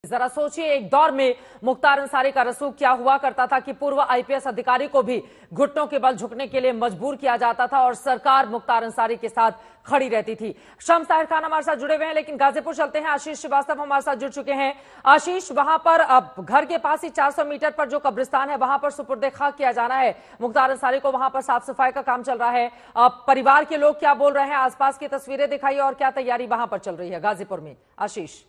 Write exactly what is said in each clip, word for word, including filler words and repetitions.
जरा सोचिए, एक दौर में मुख्तार अंसारी का रसूख क्या हुआ करता था कि पूर्व आईपीएस अधिकारी को भी घुटनों के बल झुकने के लिए मजबूर किया जाता था और सरकार मुख्तार अंसारी के साथ खड़ी रहती थी। शम्स ताहिर खान हमारे साथ जुड़े हुए हैं, लेकिन गाजीपुर चलते हैं। आशीष श्रीवास्तव हमारे साथ जुड़ चुके हैं। आशीष, वहां पर अब घर के पास ही चार सौ मीटर पर जो कब्रिस्तान है वहां पर सुपुर्दे खाक किया जाना है मुख्तार अंसारी को, वहां पर साफ सफाई का काम चल रहा है। अब परिवार के लोग क्या बोल रहे हैं, आसपास की तस्वीरें दिखाइए और क्या तैयारी वहां पर चल रही है गाजीपुर में। आशीष।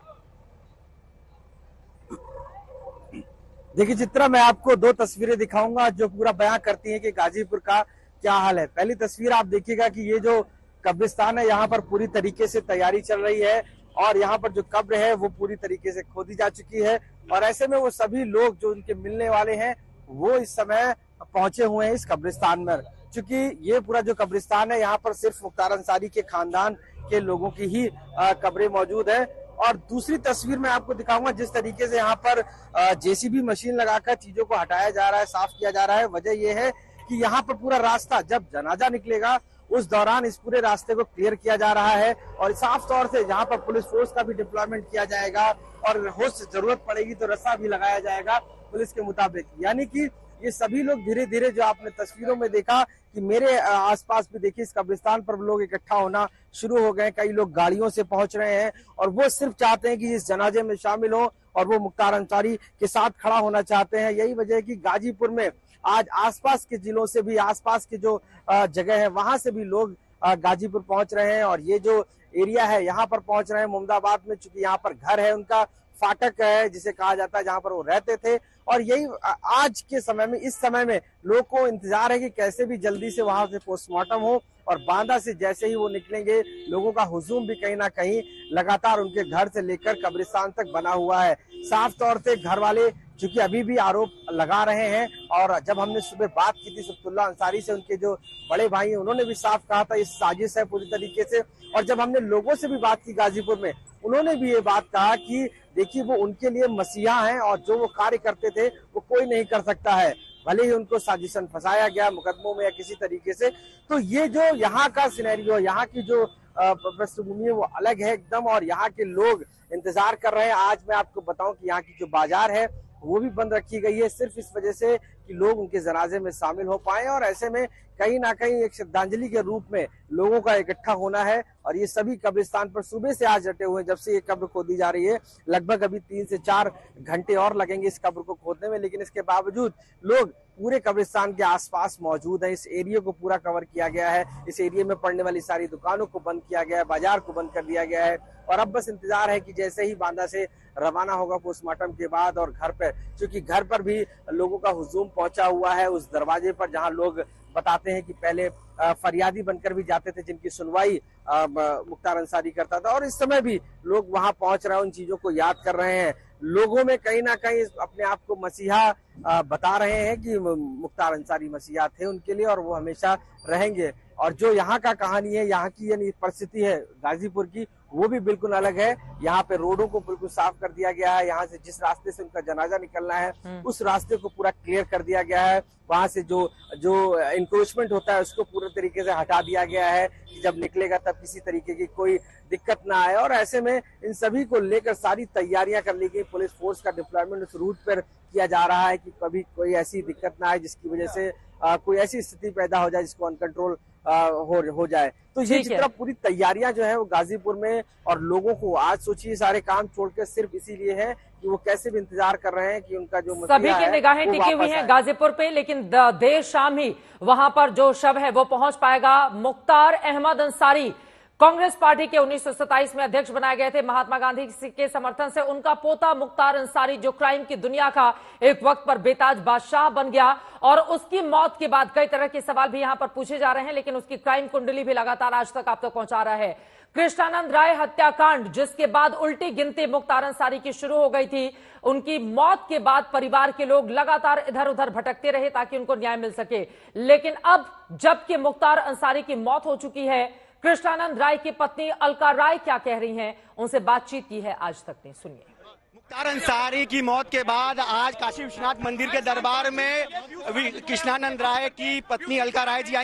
देखिए चित्रा, मैं आपको दो तस्वीरें दिखाऊंगा जो पूरा बयां करती हैं कि गाजीपुर का क्या हाल है। पहली तस्वीर आप देखिएगा कि ये जो कब्रिस्तान है यहाँ पर पूरी तरीके से तैयारी चल रही है और यहाँ पर जो कब्र है वो पूरी तरीके से खोदी जा चुकी है और ऐसे में वो सभी लोग जो उनके मिलने वाले हैं वो इस समय पहुंचे हुए हैं इस कब्रिस्तान में। चूंकि ये पूरा जो कब्रिस्तान है यहाँ पर सिर्फ मुख्तार अंसारी के खानदान के लोगों की ही कब्रें मौजूद है। और दूसरी तस्वीर मैं आपको दिखाऊंगा जिस तरीके से यहाँ पर जेसीबी मशीन लगाकर चीजों को हटाया जा रहा है, साफ किया जा रहा है। वजह यह है कि यहाँ पर पूरा रास्ता जब जनाजा निकलेगा उस दौरान इस पूरे रास्ते को क्लियर किया जा रहा है और साफ तौर से यहाँ पर पुलिस फोर्स का भी डिप्लॉयमेंट किया जाएगा और हो जरूरत पड़ेगी तो रस्सा भी लगाया जाएगा पुलिस के मुताबिक। यानी कि ये सभी लोग धीरे धीरे, जो आपने तस्वीरों में देखा कि मेरे आसपास भी देखिए इस कब्रिस्तान पर लोग इकट्ठा होना शुरू हो गए। कई लोग गाड़ियों से पहुंच रहे हैं और वो सिर्फ चाहते हैं कि इस जनाजे में शामिल हो और वो मुख्तार अंसारी के साथ खड़ा होना चाहते हैं। यही वजह है कि गाजीपुर में आज आसपास के जिलों से भी, आसपास के जो जगह है वहां से भी लोग गाजीपुर पहुंच रहे हैं और ये जो एरिया है यहाँ पर पहुंच रहे हैं मोमदाबाद में, चूंकि यहाँ पर घर है उनका, फाटक है जिसे कहा जाता है जहां पर वो रहते थे। और यही आज के समय में, इस समय में लोगों को इंतजार है कि कैसे भी जल्दी से वहां से पोस्टमार्टम हो और बांदा से जैसे ही वो निकलेंगे लोगों का हुजूम भी कहीं ना कहीं लगातार उनके घर से लेकर कब्रिस्तान तक बना हुआ है। साफ तौर से घर वाले चूंकि अभी भी आरोप लगा रहे हैं और जब हमने सुबह बात की थी सुब्तुल्लाह अंसारी से, उनके जो बड़े भाई हैं, उन्होंने भी साफ कहा था इस साजिश है पूरी तरीके से। और जब हमने लोगों से भी बात की गाजीपुर में, उन्होंने भी ये बात कहा कि देखिए वो उनके लिए मसीहा हैं और जो वो कार्य करते थे वो कोई नहीं कर सकता है, भले ही उनको साजिशन फंसाया गया मुकदमों में या किसी तरीके से। तो ये जो यहाँ का सिनेरियो, यहाँ की जो पृष्ठभूमि है वो अलग है एकदम और यहाँ के लोग इंतजार कर रहे हैं। आज मैं आपको बताऊं कि यहाँ की जो बाजार है वो भी बंद रखी गई है सिर्फ इस वजह से कि लोग उनके जनाजे में शामिल हो पाए और ऐसे में कहीं ना कहीं एक श्रद्धांजलि के रूप में लोगों का इकट्ठा होना है। और ये सभी कब्रिस्तान पर सुबह से आज डटे हुए हैं, जब से ये कब्र खोदी जा रही है। लगभग अभी तीन से चार घंटे और लगेंगे इस कब्र को खोदने में, लेकिन इसके बावजूद लोग पूरे कब्रिस्तान के आसपास मौजूद है। इस एरिया को पूरा कवर किया गया है, इस एरिया में पड़ने वाली सारी दुकानों को बंद किया गया है, बाजार को बंद कर दिया गया है और अब बस इंतजार है कि जैसे ही बांदा से रवाना होगा पोस्टमार्टम के बाद और घर पर, क्योंकि घर पर भी लोगों का हुजूम पहुंचा हुआ है उस दरवाजे पर जहां लोग बताते हैं कि पहले फरियादी बनकर भी जाते थे जिनकी सुनवाई मुख्तार अंसारी करता था और इस समय भी लोग वहां पहुंच रहे हैं, उन चीजों को याद कर रहे हैं। लोगों में कहीं ना कहीं अपने आप को मसीहा बता रहे हैं कि मुख्तार अंसारी मसीहा थे उनके लिए और वो हमेशा रहेंगे। और जो यहाँ का कहानी है, यहाँ की यानी परिस्थिति है गाजीपुर की, वो भी बिल्कुल अलग है। यहाँ पे रोडों को बिल्कुल साफ कर दिया गया है, यहाँ से जिस रास्ते से उनका जनाजा निकलना है उस रास्ते को पूरा क्लियर कर दिया गया है। वहां से जो जो इंक्रोचमेंट होता है उसको पूरे तरीके से हटा दिया गया है कि जब निकलेगा तब किसी तरीके की कोई दिक्कत ना आए। और ऐसे में इन सभी को लेकर सारी तैयारियां कर ली गई, पुलिस फोर्स का डिप्लॉयमेंट उस रूट पर किया जा रहा है कि कभी कोई ऐसी दिक्कत ना आए जिसकी वजह से आ, कोई ऐसी स्थिति पैदा हो जाए जिसको अनकंट्रोल हो हो जाए। तो ये जितना पूरी तैयारियां जो है वो गाजीपुर में, और लोगों को आज सोचिए सारे काम छोड़कर सिर्फ इसीलिए है कि वो कैसे भी इंतजार कर रहे हैं कि उनका जो सभी की निगाहें टिकी हुई हैं गाजीपुर पे, लेकिन देर शाम ही वहां पर जो शव है वो पहुंच पाएगा। मुख्तार अहमद अंसारी कांग्रेस पार्टी के उन्नीस सौ सत्ताईस में अध्यक्ष बनाए गए थे। महात्मा गांधी के समर्थन से उनका पोता मुख्तार अंसारी, जो क्राइम की दुनिया का एक वक्त पर बेताज बादशाह बन गया, और उसकी मौत के बाद कई तरह के सवाल भी यहां पर पूछे जा रहे हैं, लेकिन उसकी क्राइम कुंडली भी लगातार आज तक आप तक पहुंचा रहा है। कृष्णानंद राय हत्याकांड, जिसके बाद उल्टी गिनती मुख्तार अंसारी की शुरू हो गई थी, उनकी मौत के बाद परिवार के लोग लगातार इधर उधर भटकते रहे ताकि उनको न्याय मिल सके। लेकिन अब जबकि मुख्तार अंसारी की मौत हो चुकी है, कृष्णानंद राय की पत्नी अलका राय क्या कह रही हैं, उनसे बातचीत की है आज तक ने, सुनिए। मुख्तार अंसारी की मौत के बाद आज काशी विश्वनाथ मंदिर के दरबार में कृष्णानंद राय की पत्नी अलका राय जी आई हैं।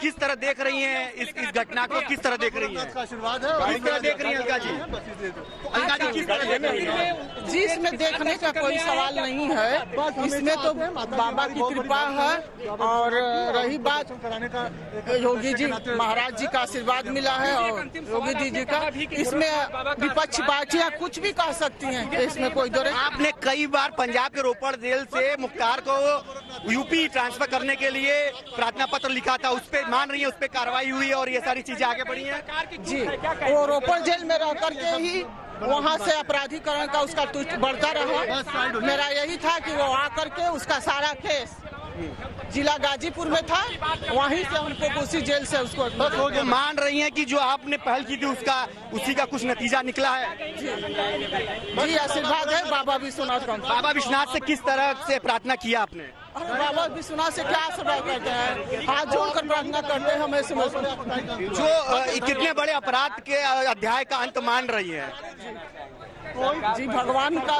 किस तरह देख रही हैं इस इस घटना को, किस तरह देख रही हैं? आशीर्वाद है। किस तरह देख रही हैं अलका जी? अलका जी किस तरह देख रही हैं? जी, इसमें देखने का कोई सवाल नहीं है, इसमें तो बाबा की कृपा है। और रही बात योगी जी महाराज जी का आशीर्वाद मिला है और योगी जी जी का, इसमें विपक्ष पार्टियां कुछ भी कह सकती हैं, इसमें कोई दो नहीं। आपने कई बार पंजाब के रोपड़ जेल से मुख्तार को यूपी ट्रांसफर करने के लिए प्रार्थना पत्र लिखा था, उस पे मान रही है उस पे कार्रवाई हुई और ये सारी चीजें आगे बढ़ी हैं? जी, वो रोपड़ जेल में रह करके ही वहाँ से अपराधीकरण का उसका तुष्ट बढ़ता रहा। मेरा यही था कि वो आकर के उसका सारा केस जिला गाजीपुर में था, वहीं से हमको उसी जेल से उसको तो मान रही हैं कि जो आपने पहल की थी उसका उसी का कुछ नतीजा निकला है? जी, आशीर्वाद है बाबा विश्वनाथ का। बाबा विश्वनाथ से किस तरह से प्रार्थना किया आपने? बाबा विश्वनाथ से क्या आशीर्वाद करते हैं, हाथ जोड़कर प्रार्थना करते हैं हमें समझ। जो अ, कितने बड़े अपराध के अध्याय का अंत मान रही है? जी, भगवान का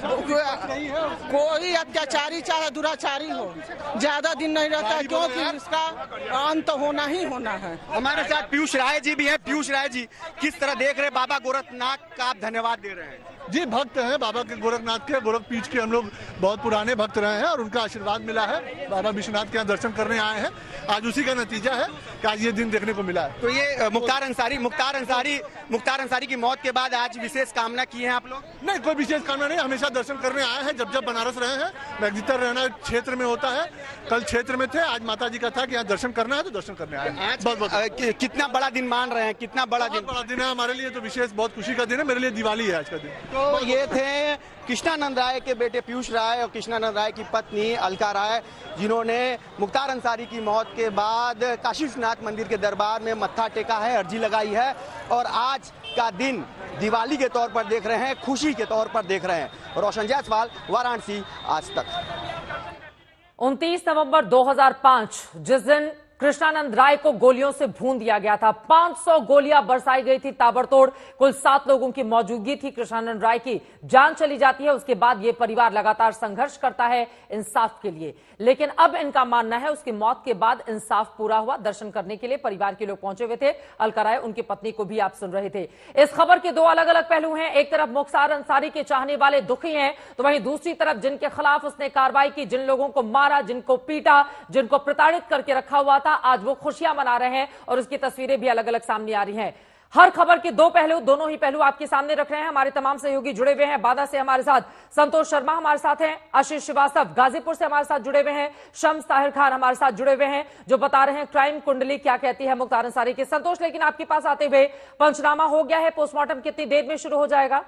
कोई अत्याचारी चाहे दुराचारी हो ज्यादा दिन नहीं रहता है, क्योंकि इसका अंत होना ही होना है। हमारे साथ पीयूष राय जी भी है। पीयूष राय जी, किस तरह देख रहे बाबा गोरखनाथ का आप धन्यवाद दे रहे हैं? जी, भक्त हैं बाबा के, गोरखनाथ के, गोरखपीठ के हम लोग बहुत पुराने भक्त रहे हैं और उनका आशीर्वाद मिला है। बाबा विश्वनाथ के यहाँ दर्शन करने आए हैं, आज उसी का नतीजा है कि आज ये दिन देखने को मिला है। तो ये मुख्तार अंसारी मुख्तार अंसारी मुख्तार अंसारी की मौत के बाद आज विशेष कामना की है आप लोग? नहीं, कोई विशेष कामना नहीं, हमेशा दर्शन करने आए हैं। जब जब बनारस रहे हैं, मैगजितर रहना क्षेत्र में होता है, कल क्षेत्र में थे, आज माता जी का था कि यहाँ दर्शन करना है तो दर्शन करने आए हैं। आज बहुत बहुत कितना बड़ा दिन मान रहे हैं, कितना बड़ा दिन? बड़ा दिन है हमारे लिए, तो विशेष बहुत खुशी का दिन है, मेरे लिए दिवाली है आज का दिन। तो ये थे कृष्णानंद राय के बेटे पीयूष राय और कृष्णानंद राय की पत्नी अलका राय, जिन्होंने मुख्तार अंसारी की मौत के बाद काशी विश्वनाथ मंदिर के दरबार में मत्था टेका है, अर्जी लगाई है और आज का दिन दिवाली के तौर पर देख रहे हैं, खुशी के तौर पर देख रहे हैं। रोशन जायसवाल, वाराणसी, आज तक। उनतीस नवंबर दो हज़ार पाँच, जिस दिन कृष्णानंद राय को गोलियों से भून दिया गया था, पाँच सौ गोलियां बरसाई गई थी ताबड़तोड़, कुल सात लोगों की मौजूदगी थी। कृष्णानंद राय की जान चली जाती है, उसके बाद यह परिवार लगातार संघर्ष करता है इंसाफ के लिए, लेकिन अब इनका मानना है उसकी मौत के बाद इंसाफ पूरा हुआ। दर्शन करने के लिए परिवार के लोग पहुंचे हुए थे। अलका राय, उनकी पत्नी को भी आप सुन रहे थे। इस खबर के दो अलग अलग पहलू हैं, एक तरफ मुख्तार अंसारी के चाहने वाले दुखी हैं, तो वहीं दूसरी तरफ जिनके खिलाफ उसने कार्रवाई की, जिन लोगों को मारा, जिनको पीटा, जिनको प्रताड़ित करके रखा हुआ था, आज वो खुशियां मना रहे हैं और उसकी तस्वीरें भी अलग अलग सामने आ रही हैं। हर खबर के दो पहलू, दोनों ही पहलू आपके सामने रख रहे हैं। हमारे तमाम सहयोगी जुड़े हुए हैं। बादा से हमारे साथ संतोष शर्मा हमारे साथ हैं, आशीष श्रीवास्तव गाजीपुर से हमारे साथ जुड़े हुए हैं, शम्स ताहिर खान हमारे साथ जुड़े हुए हैं जो बता रहे हैं क्राइम कुंडली क्या कहती है मुख्तार अंसारी की। संतोष, लेकिन आपके पास आते हुए, पंचनामा हो गया है, पोस्टमार्टम कितनी देर में शुरू हो जाएगा?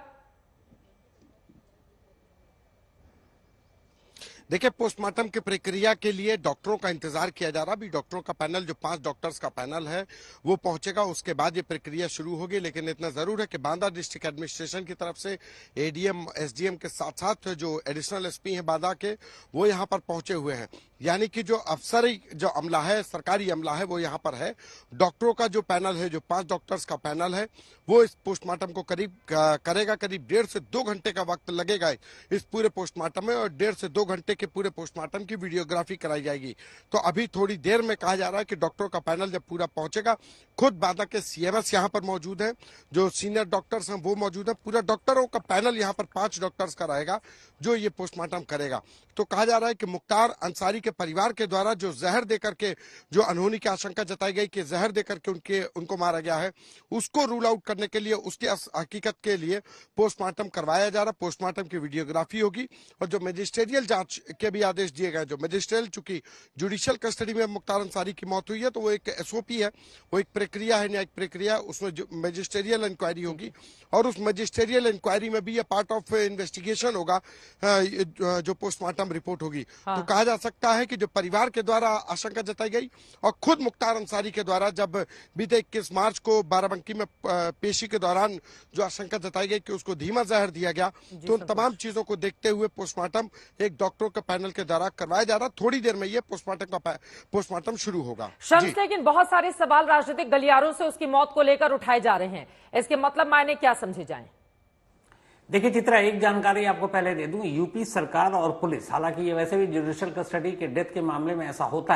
देखिए, पोस्टमार्टम की प्रक्रिया के लिए डॉक्टरों का इंतजार किया जा रहा। अभी डॉक्टरों का पैनल, जो पांच डॉक्टर्स का पैनल है, वो पहुंचेगा, उसके बाद ये प्रक्रिया शुरू होगी। लेकिन इतना जरूर है कि बांदा डिस्ट्रिक्ट एडमिनिस्ट्रेशन की तरफ से एडीएम, एसडीएम के साथ साथ जो एडिशनल एसपी हैं बांदा के, वो यहाँ पर पहुंचे हुए हैं। यानी कि जो अफसरी जो अमला है, सरकारी अमला है, वो यहाँ पर है। डॉक्टरों का जो पैनल है, जो पांच डॉक्टर्स का पैनल है, वो इस पोस्टमार्टम को करीब करेगा। करीब डेढ़ से दो घंटे का वक्त लगेगा इस पूरे पोस्टमार्टम में, और डेढ़ से दो घंटे के पूरे पोस्टमार्टम की वीडियोग्राफी कराई जाएगी। तो अभी थोड़ी देर में कहा जा रहा है कि डॉक्टरों का पैनल जब पूरा पहुंचेगा, खुद बांदा के सीएमएस यहाँ पर मौजूद है, जो सीनियर डॉक्टर्स हैं वो मौजूद है, पूरा डॉक्टरों का पैनल यहाँ पर पांच डॉक्टर्स का रहेगा जो ये पोस्टमार्टम करेगा। तो कहा जा रहा है कि मुख्तार अंसारी के परिवार के द्वारा जो जहर देकर के जो अनहोनी की आशंका जताई गई कि जहर देकर के उनके उनको मारा गया है, उसको रूल आउट करने के लिए, उसकी हकीकत के लिए पोस्टमार्टम करवाया जा रहा। पोस्टमार्टम की वीडियोग्राफी होगी और जो मजिस्ट्रियल जांच के भी आदेश दिए गए, जो मजिस्ट्रियल, चूंकि जुडिशियल कस्टडी में मुख्तार अंसारी की मौत हुई है, तो वो एक एसओपी है, वो एक प्रक्रिया है, न्यायिक प्रक्रिया, उसमें मजिस्ट्रियल इंक्वायरी होगी और उस मजिस्ट्रियल इंक्वायरी में भी ये पार्ट ऑफ इन्वेस्टिगेशन होगा, जो पोस्टमार्टम रिपोर्ट होगी। हाँ। तो कहा जा सकता है कि जो परिवार के द्वारा आशंका जताई गई और खुद मुख्तार अंसारी के द्वारा जब बीते इक्कीस मार्च को बाराबंकी में पेशी के दौरान जो आशंका जताई गई कि उसको धीमा जहर दिया गया, तो उन तमाम चीजों को देखते हुए पोस्टमार्टम एक डॉक्टरों के पैनल के द्वारा करवाया जा रहा। थोड़ी देर में ये पोस्टमार्टम का पोस्टमार्टम शुरू होगा। शम्स, लेकिन बहुत सारे सवाल राजनीतिक गलियारों से उसकी मौत को लेकर उठाए जा रहे हैं, इसके मतलब मायने क्या समझे जाएं? देखिए चित्रा, एक जानकारी आपको पहले दे दूं, यूपी सरकार और पुलिस, हालांकि ये वैसे भी जुडिशियल कस्टडी के डेथ के मामले में ऐसा होता है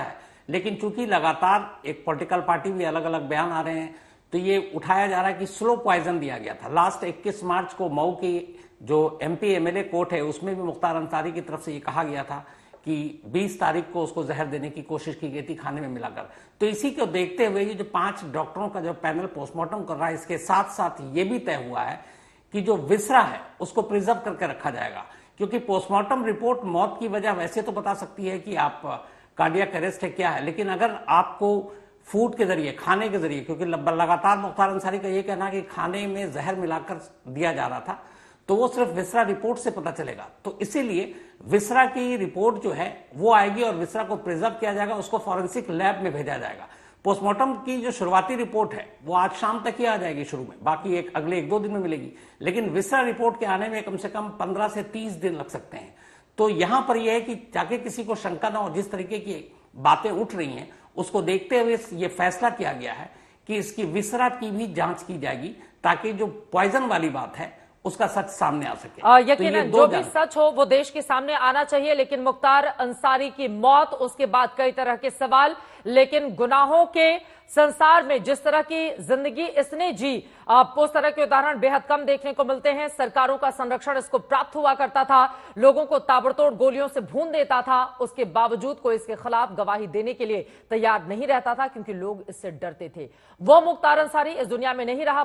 लेकिन चूंकि लगातार एक पॉलिटिकल पार्टी भी अलग अलग बयान आ रहे हैं, तो ये उठाया जा रहा है कि स्लो पॉइजन दिया गया था। लास्ट इक्कीस मार्च को मऊ की जो एमपी एमएलए कोर्ट है उसमें भी मुख्तार अंसारी की तरफ से ये कहा गया था कि बीस तारीख को उसको जहर देने की कोशिश की गई थी खाने में मिलाकर। तो इसी को देखते हुए ये जो पांच डॉक्टरों का जो पैनल पोस्टमार्टम कर रहा है, इसके साथ साथ ये भी तय हुआ है कि जो विसरा है उसको प्रिजर्व करके रखा जाएगा, क्योंकि पोस्टमार्टम रिपोर्ट मौत की वजह वैसे तो बता सकती है कि आप कार्डियक अरेस्ट है क्या है, लेकिन अगर आपको फूड के जरिए, खाने के जरिए, क्योंकि लगातार मुख्तार अंसारी का यह कहना है कि खाने में जहर मिलाकर दिया जा रहा था, तो वो सिर्फ विसरा रिपोर्ट से पता चलेगा। तो इसीलिए विसरा की रिपोर्ट जो है वो आएगी और विसरा को प्रिजर्व किया जाएगा, उसको फॉरेंसिक लैब में भेजा जाएगा। पोस्टमार्टम की जो शुरुआती रिपोर्ट है वो आज शाम तक ही आ जाएगी शुरू में, बाकी एक अगले एक दो दिन में मिलेगी, लेकिन विसरा रिपोर्ट के आने में कम से कम पंद्रह से तीस दिन लग सकते हैं। तो यहां पर यह है कि ताकि किसी को शंका ना हो, जिस तरीके की बातें उठ रही हैं उसको देखते हुए ये फैसला किया गया है कि इसकी विसरा की भी जांच की जाएगी, ताकि जो पॉइजन वाली बात है उसका सच सामने आ सके। यकीनन तो जो भी सच हो वो देश के सामने आना चाहिए, लेकिन मुख्तार अंसारी की मौत, उसके बाद कई तरह के सवाल, लेकिन गुनाहों के संसार में जिस तरह की जिंदगी इसने जी, उस तरह के उदाहरण बेहद कम देखने को मिलते हैं। सरकारों का संरक्षण इसको प्राप्त हुआ करता था, लोगों को ताबड़तोड़ गोलियों से भून देता था, उसके बावजूद कोई इसके खिलाफ गवाही देने के लिए तैयार नहीं रहता था, क्योंकि लोग इससे डरते थे। वो मुख्तार अंसारी इस दुनिया में नहीं रहा।